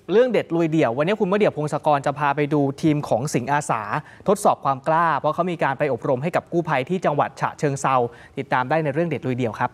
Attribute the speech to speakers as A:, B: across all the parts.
A: เรื่องเด็ดลุยเดี่ยววันนี้คุณมะเดี่ยวพงศกรจะพาไปดูทีมของสิงห์อาสาทดสอบความกล้าเพราะเขามีการไปอบรมให้กับกู้ภัยที่จังหวัดฉะเชิงเทราติดตามได้ในเรื่องเด็ดลุยเดี่ยวครับ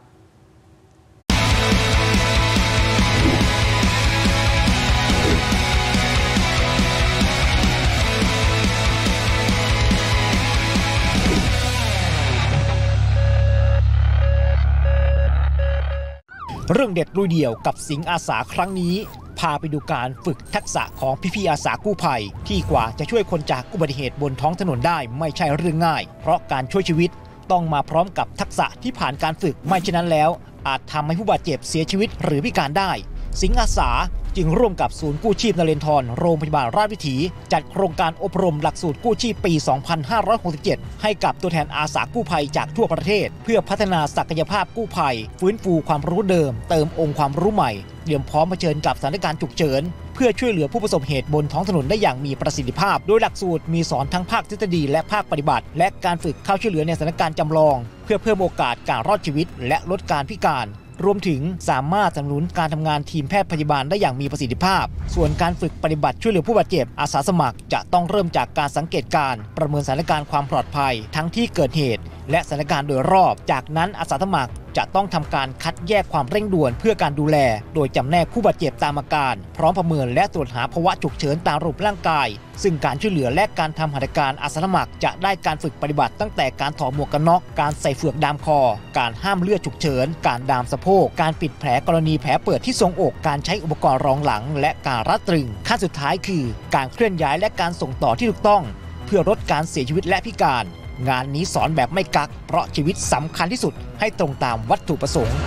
B: เรื่องเด็ดลุยเดี่ยวกับสิงห์อาสาครั้งนี้พาไปดูการฝึกทักษะของพี่ๆอาสากู้ภัยที่กว่าจะช่วยคนจากอุบัติเหตุบนท้องถนนได้ไม่ใช่เรื่องง่ายเพราะการช่วยชีวิตต้องมาพร้อมกับทักษะที่ผ่านการฝึกไม่เช่นนั้นแล้วอาจทำให้ผู้บาดเจ็บเสียชีวิตหรือพิการได้สิงห์อาสาจึงร่วมกับศูนย์กู้ชีพนเรนทรโรงพยาบาลราชวิถีจัดโครงการอบรมหลักสูตรกู้ชีพปี 2567 ให้กับตัวแทนอาสากู้ภัยจากทั่วประเทศเพื่อพัฒนาศักยภาพกู้ภัยฟื้นฟูความรู้เดิมเติมองค์ความรู้ใหม่เตรียมพร้อมเผชิญกับสถานการณ์ฉุกเฉินเพื่อช่วยเหลือผู้ประสบเหตุบนท้องถนนได้อย่างมีประสิทธิภาพโดยหลักสูตรมีสอนทั้งภาคทฤษฎีและภาคปฏิบัติและการฝึกเข้าช่วยเหลือในสถานการณ์จำลองเพื่อเพิ่มโอกาสการรอดชีวิตและลดการพิการรวมถึงสามารถสนับสนุนการทำงานทีมแพทย์พยาบาลได้อย่างมีประสิทธิภาพส่วนการฝึกปฏิบัติช่วยเหลือผู้บาดเจ็บอาสาสมัครจะต้องเริ่มจากการสังเกตการณ์ประเมินสถานการณ์ความปลอดภัยทั้งที่เกิดเหตุและสถานการณ์โดยรอบจากนั้นอาสาสมัครจะต้องทำการคัดแยกความเร่งด่วนเพื่อการดูแลโดยจำแนกผู้บาดเจ็บตามอาการพร้อมประเมินและตรวจหาภาวะฉุกเฉินตามรูปร่างกายซึ่งการช่วยเหลือและการทำหัตถการอาสาสมัครจะได้การฝึกปฏิบัติตั้งแต่การถอดหมวกกันน็อกการใส่เฟือกดามคอการห้ามเลือดฉุกเฉินการดามสะโพกการปิดแผลกรณีแผลเปิดที่ทรวงอกการใช้อุปกรณ์รองหลังและการรัดตรึงขั้นสุดท้ายคือการเคลื่อนย้ายและการส่งต่อที่ถูกต้องเพื่อลดการเสียชีวิตและพิการงานนี้สอนแบบไม่กักเพราะชีวิตสำคัญที่สุดให้ตรงตามวัตถุประสงค์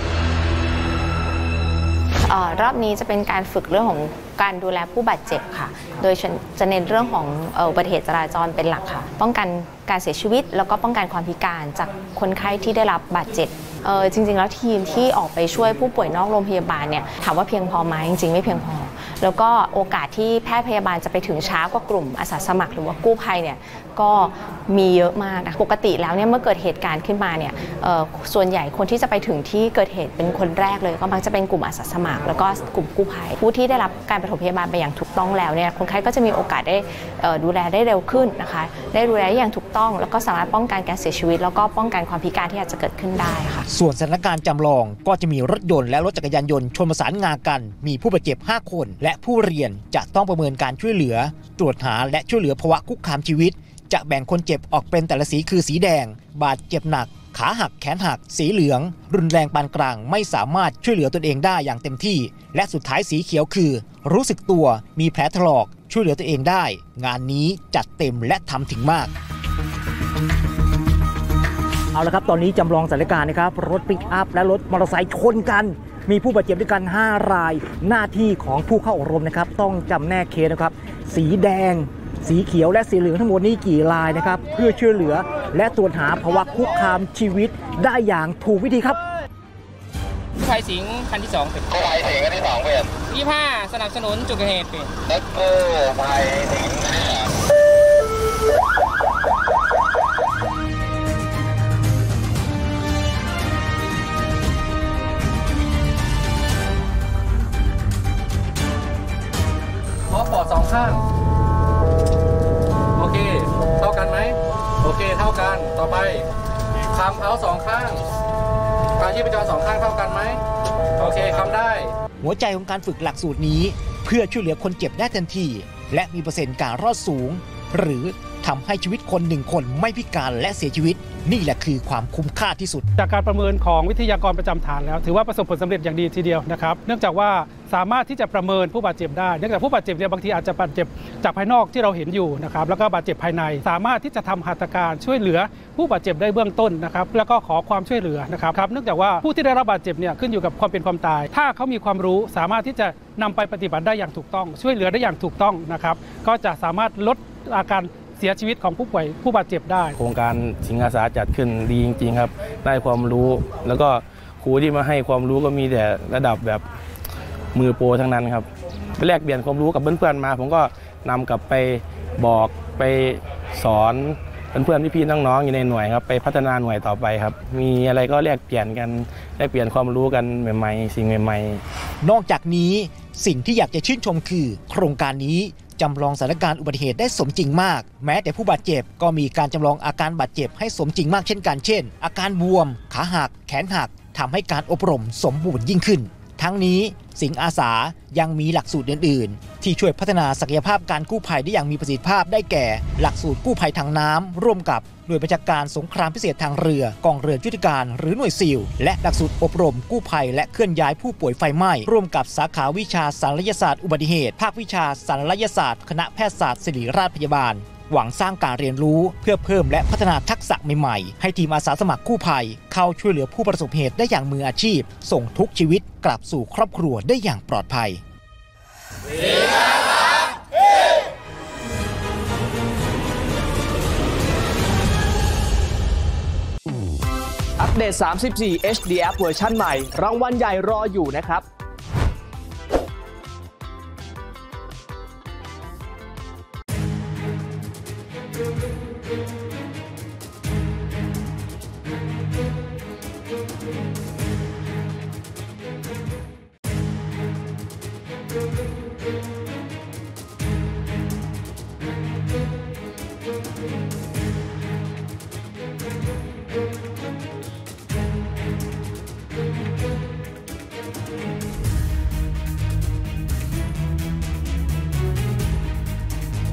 C: รอบนี้จะเป็นการฝึกเรื่องของการดูแลผู้บาดเจ็บค่ะโดยจะเน้นเรื่องของอุบัติเหตุจราจรเป็นหลักค่ะป้องกันการเสียชีวิตแล้วก็ป้องกันความพิการจากคนไข้ที่ได้รับบาดเจ็บจริงๆแล้วทีมที่ออกไปช่วยผู้ป่วยนอกโรงพยาบาลเนี่ยถามว่าเพียงพอไหมจริงๆไม่เพียงพอแล้วก็โอกาสที่แพทย์พยาบาลจะไปถึงช้ากว่ากลุ่มอาสาสมัครหรือว่ากู้ภัยเนี่ยก็มีเยอะมากนะปกติแล้วเนี่ยเมื่อเกิดเหตุการณ์ขึ้นมาเนี่ยส่วนใหญ่คนที่จะไปถึงที่เกิดเหตุเป็นคนแรกเลยก็มักจะเป็นกลุ่มอาสาสมัครแล้วก็กลุ่มกู้ภัยผู้ที่ได้รับการปฐมพยาบาลไปอย่างถูกต้องแล้วเนี่ยคนไข้ก็จะมีโอกาสได้ดูแลได้เร็วขึ้นนะคะได้ดูแลอย่างถูกต้องแล้วก็สามารถป้องกันการเสียชีวิตแล้วก็ป้องกันความพิการที่อาจจะเกิดขึ้นได้ค่ะ
B: ส่วนสถานการณ์จำลองก็จะมีรถยนต์และรถจักรยานยนต์ชนประสานงากันมีผู้บาดเจ็บ5คนและผู้เรียนจะต้องประเมินการช่วยเหลือตรวจหาและช่วยเหลือภาวะคุกคามชีวิตจะแบ่งคนเจ็บออกเป็นแต่ละสีคือสีแดงบาดเจ็บหนักขาหักแขนหักสีเหลืองรุนแรงปานกลางไม่สามารถช่วยเหลือตนเองได้อย่างเต็มที่และสุดท้ายสีเขียวคือรู้สึกตัวมีแผลถลอกช่วยเหลือตัวเองได้งานนี้จัดเต็มและทำถึงมากเอาละครับตอนนี้จำลองสถานการณ์นะครับรถปิกอัพและรถมอเตอร์ไซค์ชนกันมีผู้บาดเจ็บด้วยกัน5รายหน้าที่ของผู้เข้าอบรมนะครับต้องจำแนกเคสนะครับสีแดงสีเขียวและสีเหลืองทั้งหมดนี้กี่รายนะครับเพื่อช่วยเหลือและตรวจหาภาวะคุกคามชีวิตได้อย่างถูกวิธีครับ
D: กู้ภัยสิงห์คันที่2เป็นกู้ภัยสิงห์คันที่2เป็น25สนับสนุนจุดเกิดเหตุเป็นและกู้ภัยสิงห์
A: ขอปอด2ข้างโอเคเท่ากันไหมโอเคเท่ากันต่อไปคำเขา2ข้างการชีพจร2ข้างเท่ากันไหมโอเคคำได้
B: หัวใจของการฝึกหลักสูตรนี้เพื่อช่วยเหลือคนเจ็บได้ทันทีและมีเปอร์เซ็นต์การรอดสูงหรือทำให้ชีวิตคน1คนไม่พิการและเสียชีวิตนี่แหละคือความคุ้มค่าที่สุด
E: จากการประเมินของวิทยากรประจำฐานแล้วถือว่าประสบผลสำเร็จอย่างดีทีเดียวนะครับเนื่องจากว่าสามารถที่จะประเมินผู้บาดเจ็บได้เนื่องจากผู้บาดเจ็บเนี่ยบางทีอาจจะบาดเจ็บจากภายนอกที่เราเห็นอยู่นะครับแล้วก็บาดเจ็บภายในสามารถที่จะทำหัตถการช่วยเหลือผู้บาดเจ็บได้เบื้องต้นนะครับแล้วก็ขอความช่วยเหลือนะครับเนื่องจากว่าผู้ที่ได้รับบาดเจ็บเนี่ยขึ้นอยู่กับความเป็นความตายถ้าเขามีความรู้สามารถที่จะนำไปปฏิบัติได้อย่างถูกต้องช่วยเหลือได้อย่างถูกต้องนะครับก็จะสามารถลดอาการเสียชีวิตของผู้ป่วยผู้บาดเจ็บได้
F: โครงการสิงห์อาสาจัดขึ้นดีจริงๆครับได้ความรู้แล้วก็ครูที่มาให้ความรู้ก็มีแต่ระดับแบบมือโปรทั้งนั้นครับไปแลกเปลี่ยนความรู้กับเพื่อนๆมาผมก็นำกลับไปบอกไปสอนเพื่อนๆพี่ๆน้องๆอยู่ในหน่วยครับไปพัฒนาหน่วยต่อไปครับมีอะไรก็แลกเปลี่ยนกันแลกเปลี่ยนความรู้กันใหม่ๆสิ่งใหม่
B: ๆนอกจากนี้สิ่งที่อยากจะชื่นชมคือโครงการนี้จำลองสถานการณ์อุบัติเหตุได้สมจริงมากแม้แต่ผู้บาดเจ็บก็มีการจำลองอาการบาดเจ็บให้สมจริงมากเช่นกันเช่นอาการบวมขาหักแขนหักทำให้การอบรมสมบูรณ์ยิ่งขึ้นทั้งนี้สิงห์อาสายังมีหลักสูตรอื่นๆที่ช่วยพัฒนาศักยภาพการกู้ภัยได้อย่างมีประสิทธิภาพได้แก่หลักสูตรกู้ภัยทางน้ำร่วมกับหน่วยบัญชาการสงครามพิเศษทางเรือกองเรือยุทธการหรือหน่วยซีลและหลักสูตรอบรมกู้ภัยและเคลื่อนย้ายผู้ป่วยไฟไหม้ร่วมกับสาขาวิชาศัลยศาสตร์อุบัติเหตุภาควิชาศัลยศาสตร์คณะแพทยศาสตร์ศิริราชพยาบาลหวังสร้างการเรียนรู้เพื่อเพิ่มและพัฒนาทักษะใหม่ๆให้ทีมอาสาสมัครกู้ภัยเข้าช่วยเหลือผู้ประสบเหตุได้อย่างมืออาชีพส่งทุกชีวิตกลับสู่ครอบครัวได้อย่างปลอดภัย
G: อัปเดต 34 HD App เวอร์ชันใหม่รางวัลใหญ่รออยู่นะครับ